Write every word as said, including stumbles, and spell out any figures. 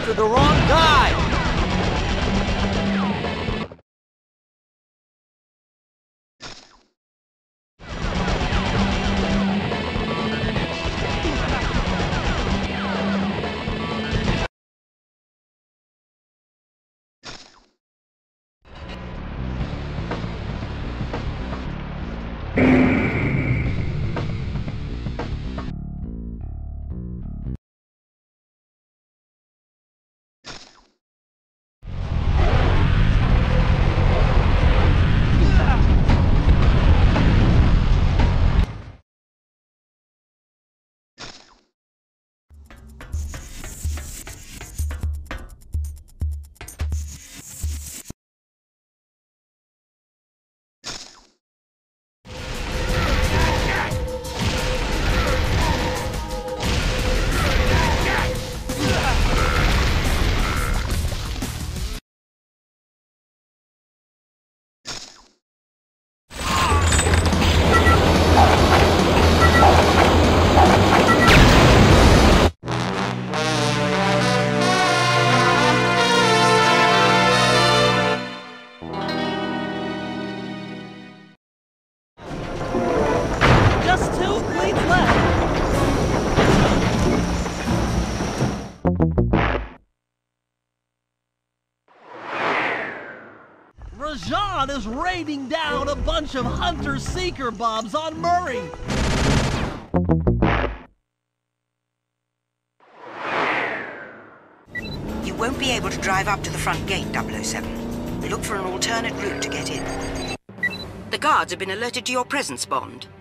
after the wrong guy! Rajan is raining down a bunch of hunter-seeker bombs on Murray. You won't be able to drive up to the front gate, double oh seven. Look for an alternate route to get in. The guards have been alerted to your presence, Bond.